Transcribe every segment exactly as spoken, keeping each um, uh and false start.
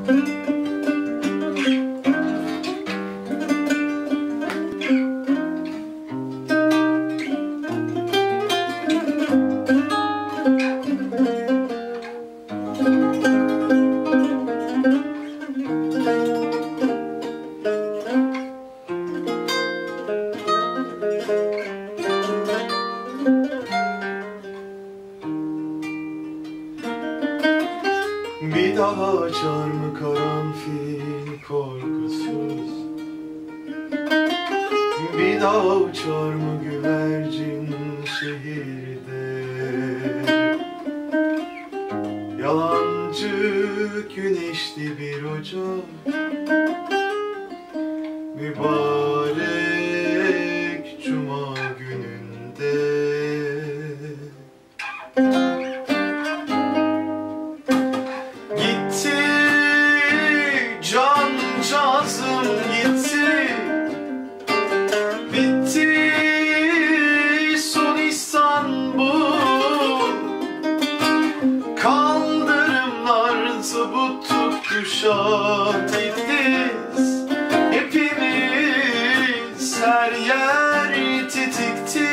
Bir daha açar mı karanfil korkusuz? Bir daha uçar mı güvercin şehirde? Yalancı güneşli bir ocak, mübarek cuma gününde. Gitti cancağızım gitti, bitti son İstanbul. Kaldırımlar zabut tuttu şahit biz, hepimiz her yer tetikti.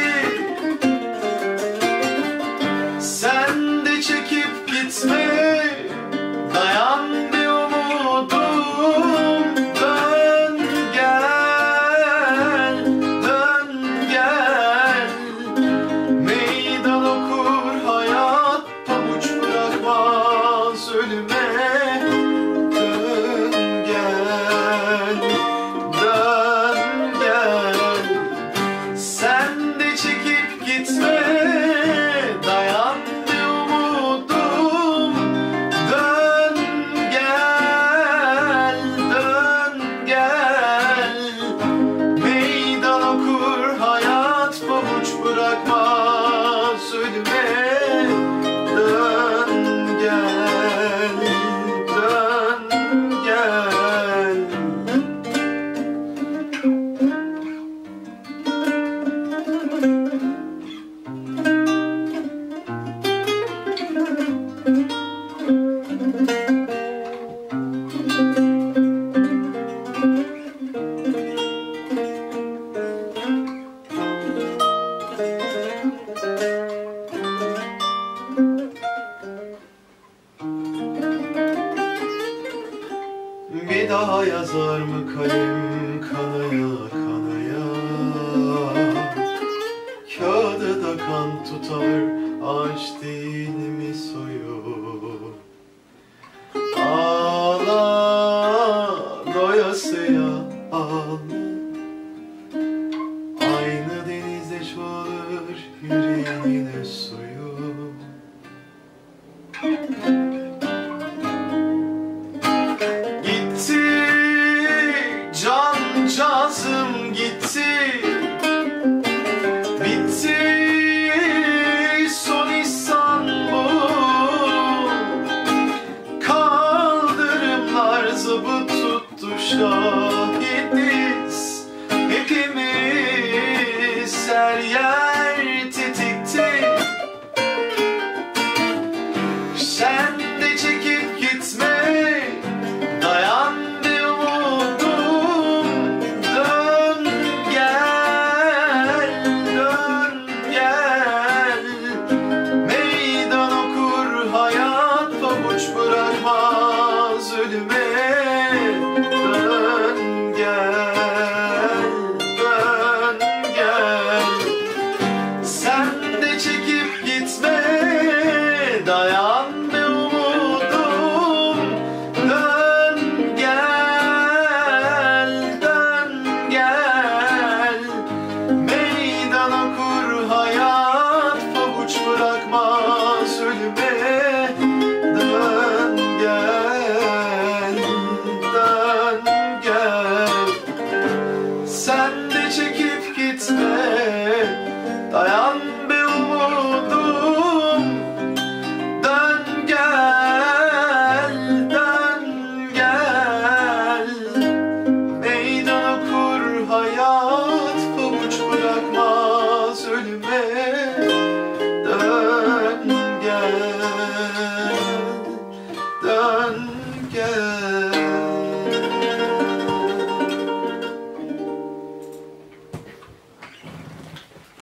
Sen de çekip gitme, dayan be umudum, dön gel, dön gel. Meydan okur hayat, pabuç bırakmaz ölüme. Dön gel, dön gel. Sen de çekip gitme, dayan be umudum, dön gel, dön gel. Meydan okur hayat, pabuç bırakmaz ölüme. Dön gel, dön gel. Bir daha yazar mı kalem kanaya kanaya? Kağıdı da kan tutar, ağaç değil mi soyu? Ağla doyasıya ağla, aynı denizde çoğalır yüreğinin suyu. Gitti cancağızım gitti, bitti son İstanbul. Kaldırımlar zabıt tuttu şahidiz, hepimiz her yer tetikte. Sen de çekip gitme, dayan be umudum, dön gel, dön gel. Meydan okur hayat, pabuç bırakmaz ölüme.